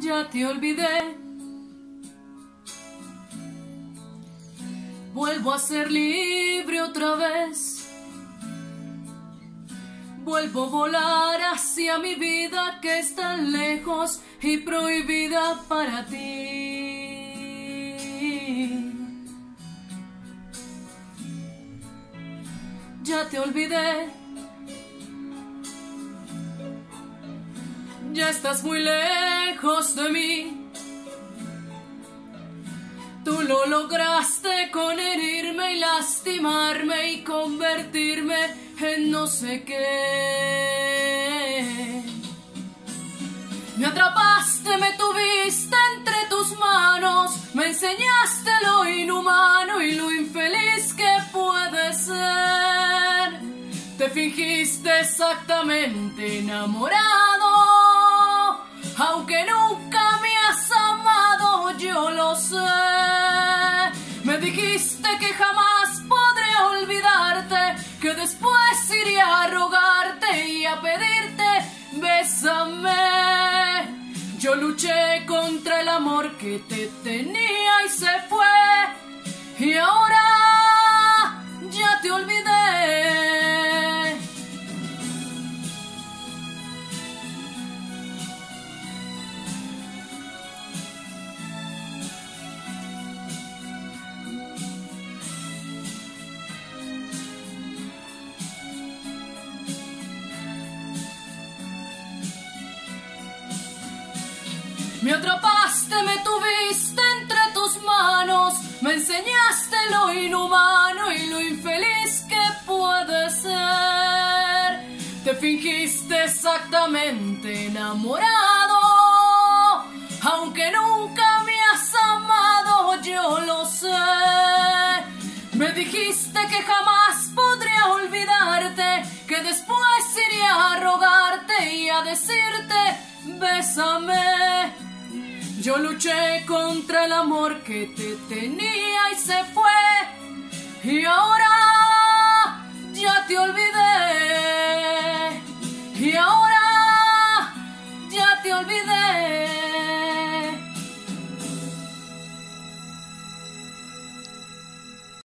ya te olvidé. Vuelvo a ser libre otra vez. Vuelvo a volar hacia mi vida que es tan lejos y prohibida para ti. Ya te olvidé. Ya estás muy lejos de mí. Tú lo lograste con herirme y lastimarme y convertirme en no sé qué. Me atrapaste, me tuviste entre tus manos, me enseñaste lo inhumano y lo infeliz que puede ser. Te fingiste exactamente enamorado, aunque nunca me has amado, yo lo sé. Me dijiste que jamás podré olvidarte, que después iré a rogarte y a pedirte, bésame. Yo luché contra el amor que te tenía y se fue, y ahora ya te olvidé. Me atrapaste, me tuviste entre tus manos, me enseñaste lo inhumano y lo infeliz que puede ser. Te fingiste exactamente enamorado, aunque nunca me has amado, yo lo sé. Me dijiste que jamás podría olvidarte, que después iría a rogarte y a decirte, bésame. Yo luché contra el amor que te tenía y se fue, y ahora ya te olvidé.